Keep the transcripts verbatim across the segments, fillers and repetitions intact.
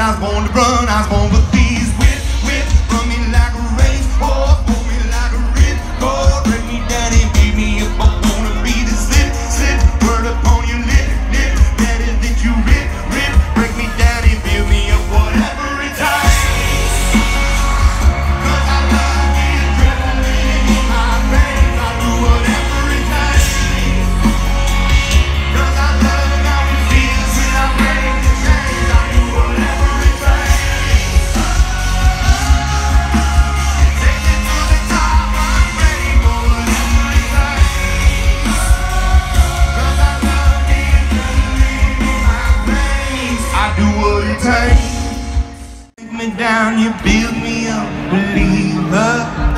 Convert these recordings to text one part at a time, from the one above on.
I was born to run, I was born for these. Whip, whip, run me like a race, oh, pull me like a rip, oh, break me down and beat me up. I wanna be the slip, slip, word upon your lip, lip, better that you rip, rip, break me down and build me up, whatever it takes. Cause I love the adrenaline in my veins, I do whatever it takes. Cause I love how it feels when I break the chains, I do whatever it takes. Take it to the top, I'm ready for whatever it takes. Cause I love the adrenaline in my veins, I do what it takes. Take me down, you build me up, believer,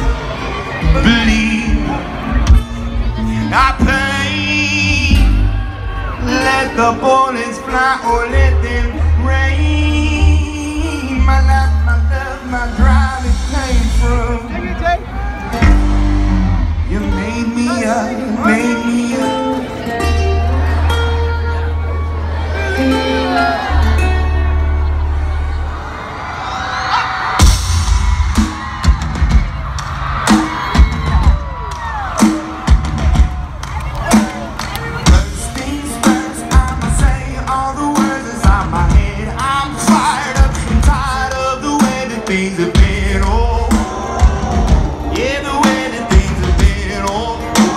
believe I pay. Let the bullets fly or let them rain. My life, my love, my drive, it came from you. Made me up, you made me up. First things first, I'ma say all the words inside my head. I'm fired up and tired of the way that things have been. Oh, yeah, the way that things have been. Oh,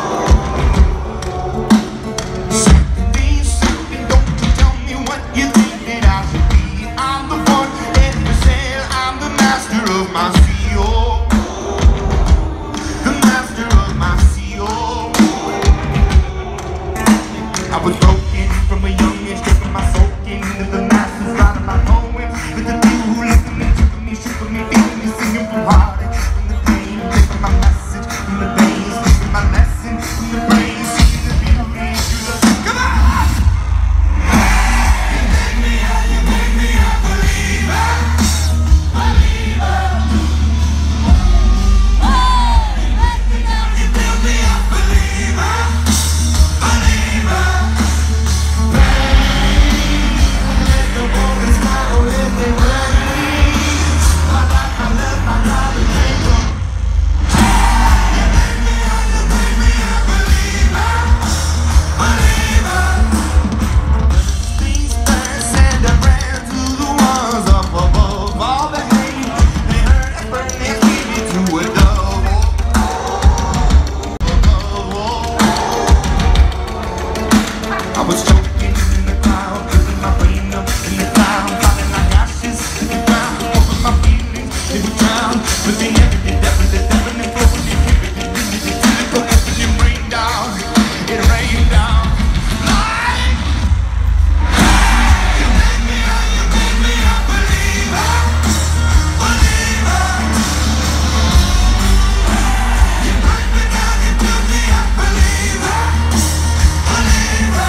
certain things, certain, don't you tell me what you think that I should be. I'm the one that said I'm the master of my sea. Oh, the master of my sea. Oh, I was broken from a young age, stripping my soul into the masses, writing my poems. With the people who looked at me, took me, shook me, beating me, singing from heartache, from the pain, taking my message from the veins, taking my lesson from the brain, seeing the beauty through the. Come on! You make me up, you make me a believer, believer. Oh, you make me up, you build me up, believer, believer. Let the bullets fly or let them rain. My life, my love, my love, it came from. You make me up, you make me a believer, believer. These birds send a prayer to the ones up above. All the hate, they hurt and burn, they keep me to a dove. I was choking in the cloud, putting my brain up in the cloud, falling like ashes in the ground. Over my feelings, they would drown, but they never did. Never did, never did, never did, never did, never did, never did. It rained down, it rained down. Like, you make me up, you make me a believer, believer. You break me down, you build me up, believer, believer.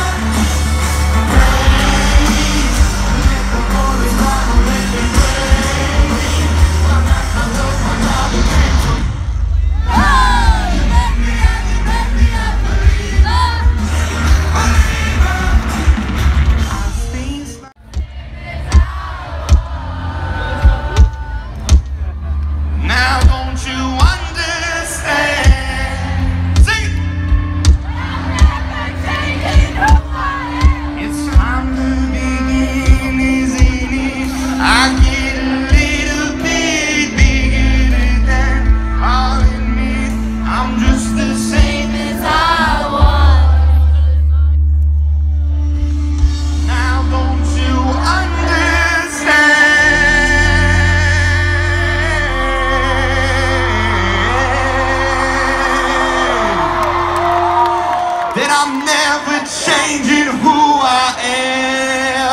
Now don't you understand? Sing it! It's time to begin, isn't it? I get a little bit bigger than I'll admit. I'm just the same as I was. Now don't you understand that I'm never changing who I am?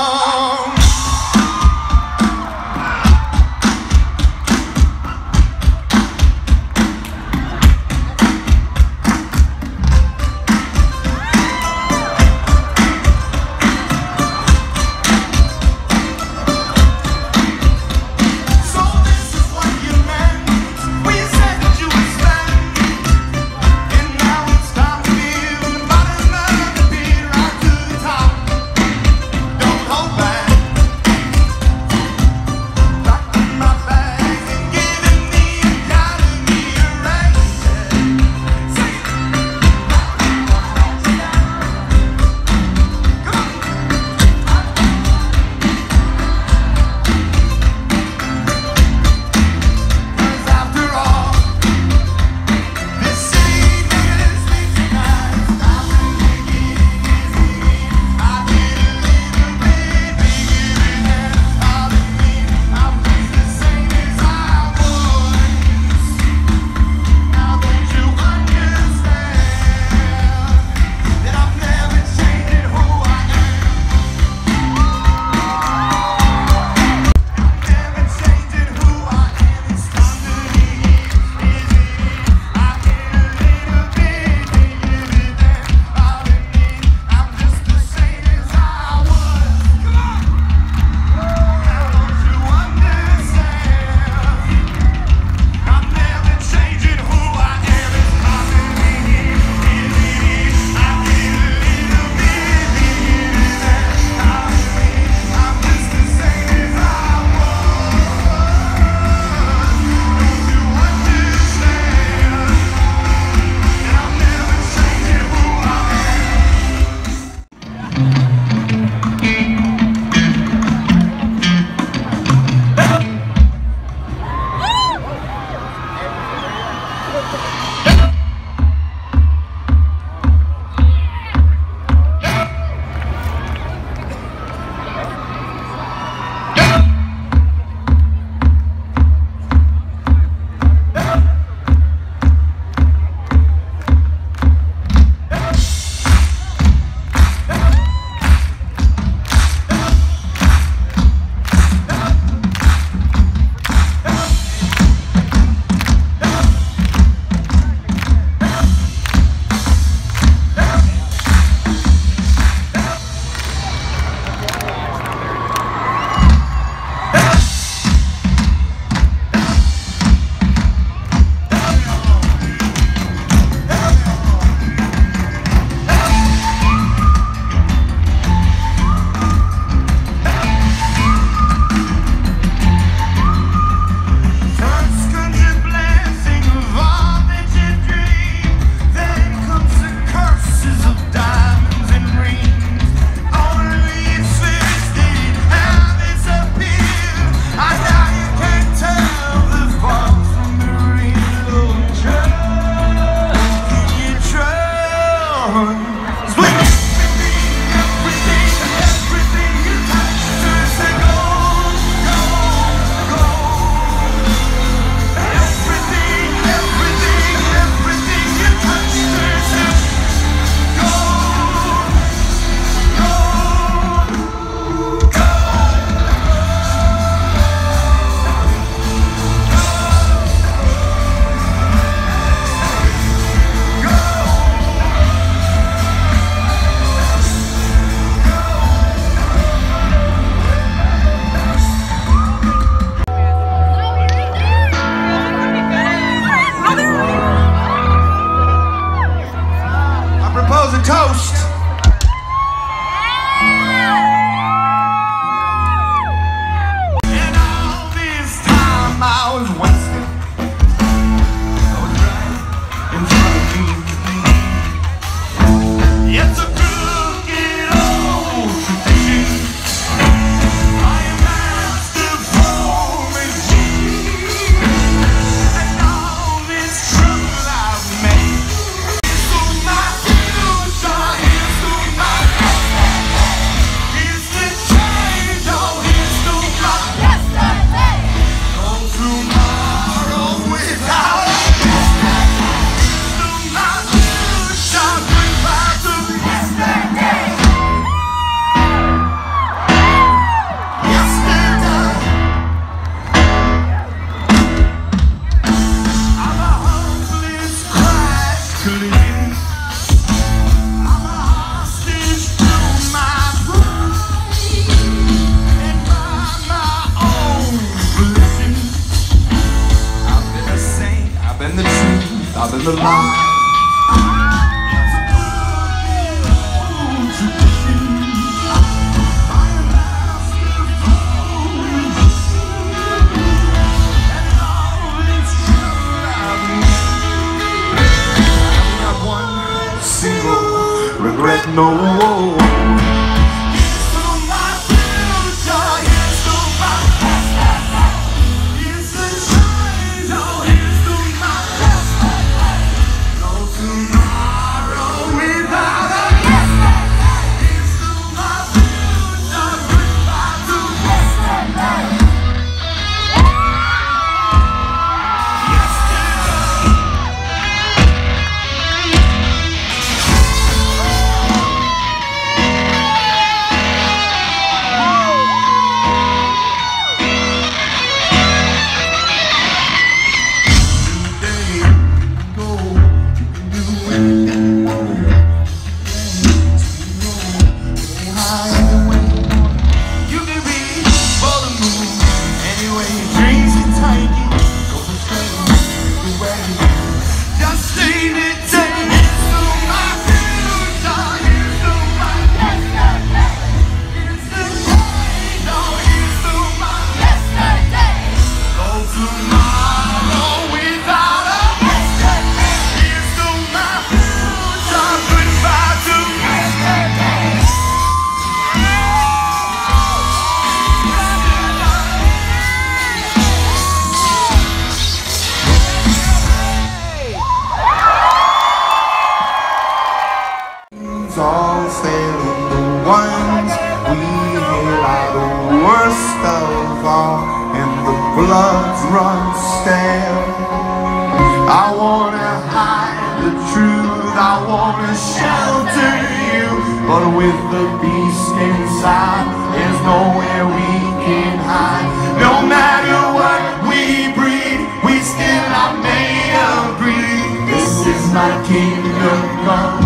So this is what you meant when you said that you would stand. And now it's time to build the bottom of the pit right to the top. and the truth out of the lie. Regret no. Here's to my future, here's to my past. Here's the shine, oh, here's to my past. No tomorrow without a yesterday. Here's to my future, goodbye to yesterday. All failing, the ones we hate are the worst of all, and the blood runs stale. I wanna hide the truth, I wanna shelter you, but with the beast inside, there's nowhere we can hide. No matter what we breed, we still are made of greed. This is my kingdom come.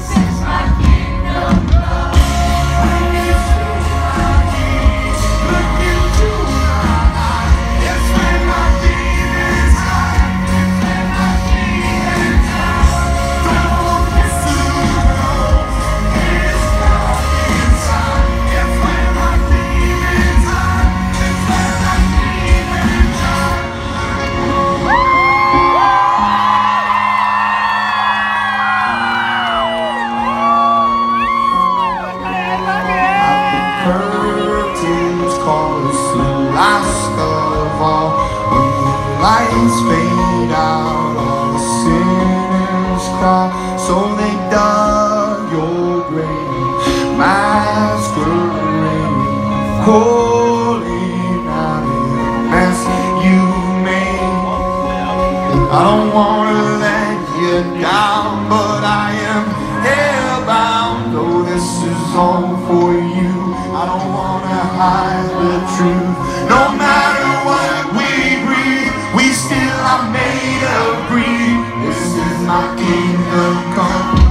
Lights fade out, all the sinners crawl. So they dug your grave, masquerading, calling out the mess you made. I don't wanna let you down, but I am hellbound. Though this is all for you, I don't wanna hide the truth. No matter what we breathe, we still are made of greed. This is my kingdom come.